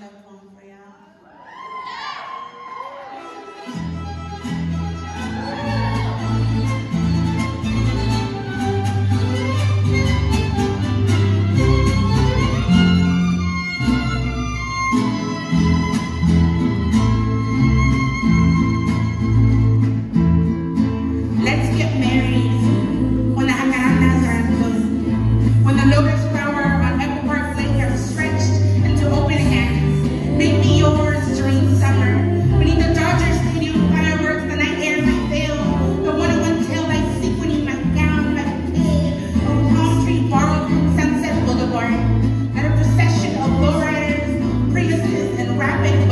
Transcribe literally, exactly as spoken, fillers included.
left one for y'all. Let's get married when the jacarandas are in bloom, when the lotus flower on Echo Park Lake are stretched into open hands. Make me yours during summer, beneath the Dodger Stadium fireworks, the night air might fail, the one-on-one tail light sequening my gown, my bouquet of palm tree borrowed from Sunset Boulevard, and a procession of lowriders, Priuses, and rapid